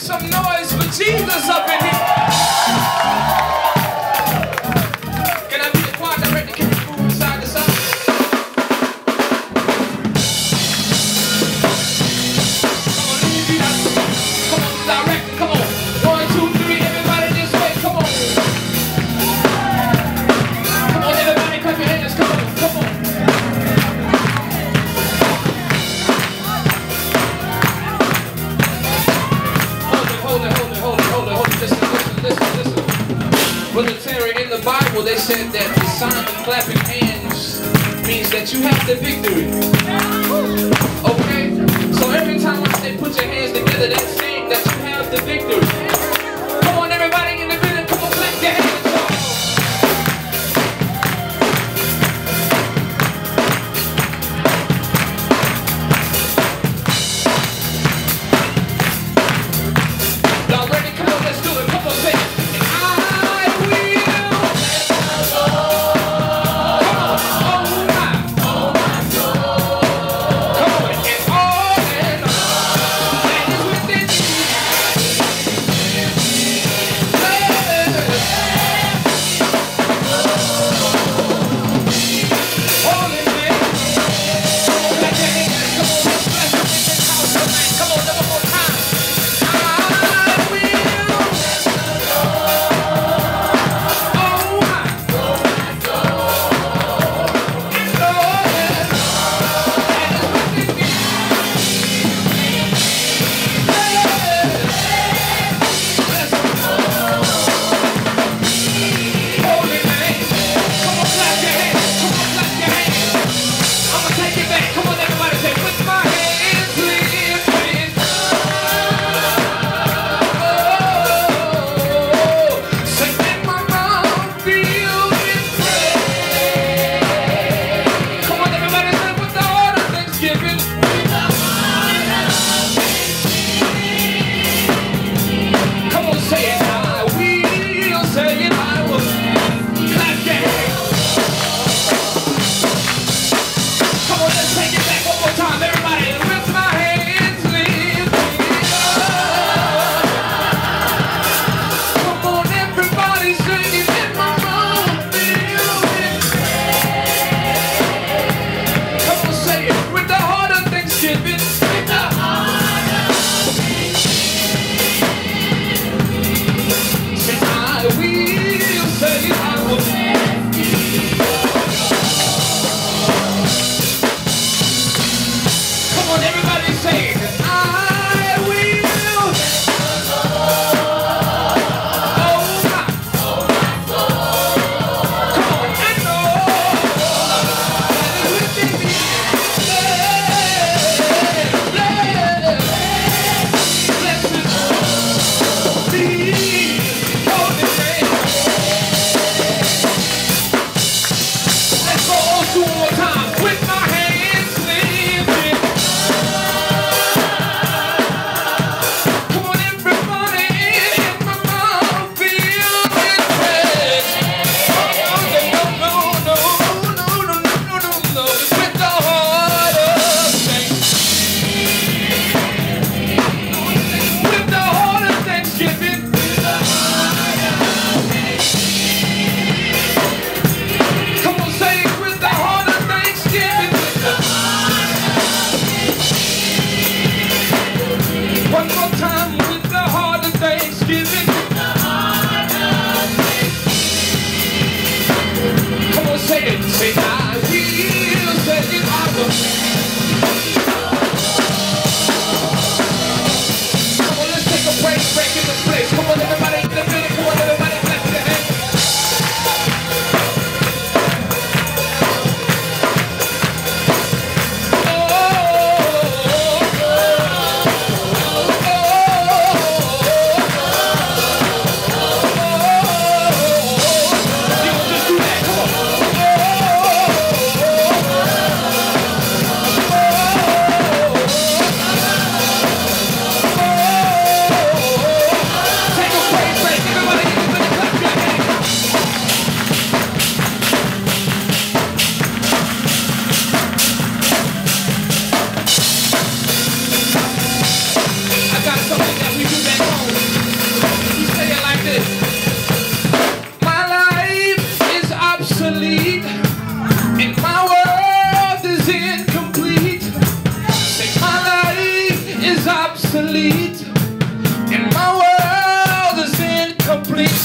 some noise for Jesus up in here. Can I be the choir director? Can you move side to side? Come on, let me be that. Come on, director, come on. 1, 2, 3, everybody this way, come on. Come on, everybody clap your hands, come on, come on. Listen. Brother Terry, in the Bible, they said that the sign of clapping hands means that you have the victory. Okay? So every time I say put your hands together, that's saying that you have the victory. Come on, everybody in the building, come on, clap your hands. Within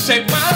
Say, my